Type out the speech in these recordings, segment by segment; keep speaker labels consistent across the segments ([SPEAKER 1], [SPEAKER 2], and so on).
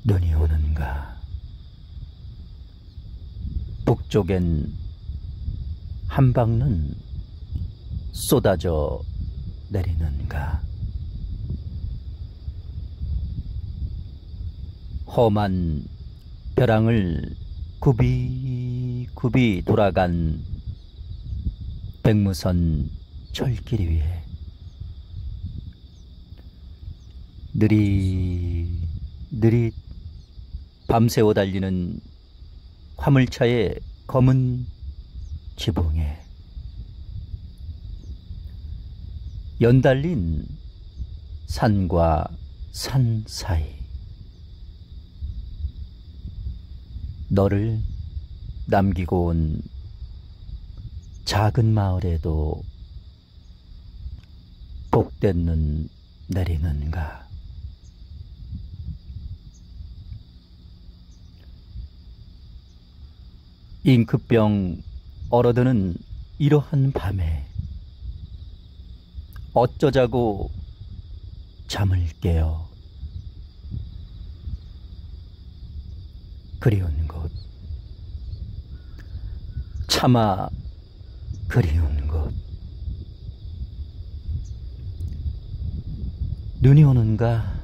[SPEAKER 1] 눈이 오는가? 북쪽엔 한방눈 쏟아져 내리는가? 험한 벼랑을 굽이굽이 돌아간 백무선 철길 위에 느릿느릿 밤새워 달리는 화물차의 검은 지붕에 연달린 산과 산 사이 너를 남기고 온 작은 마을에도 복된 눈 내리는가? 잉크병 얼어드는 이러한 밤에 어쩌자고 잠을 깨어 그리운 곳, 차마 그리운 곳. 눈이 오는가?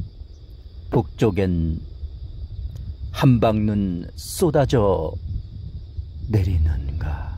[SPEAKER 1] 북쪽엔 한방눈 쏟아져 내리는가?